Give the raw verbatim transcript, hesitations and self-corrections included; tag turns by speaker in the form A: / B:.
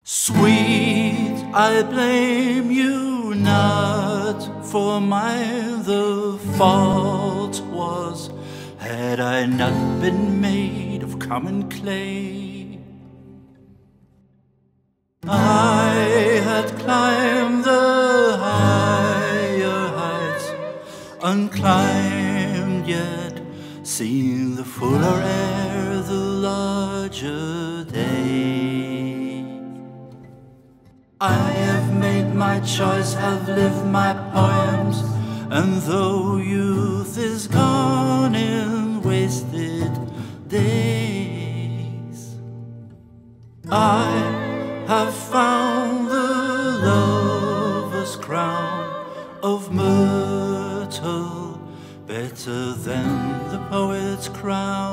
A: Sweet, I blame you not, for mine the fault was, had I not been made of common clay. I had climbed the higher heights, unclimbed yet, seen the fuller air, the larger day. I have made my choice, have lived my poems, and though youth is gone in wasted days, I have found the lover's crown of myrtle better than the poet's crown.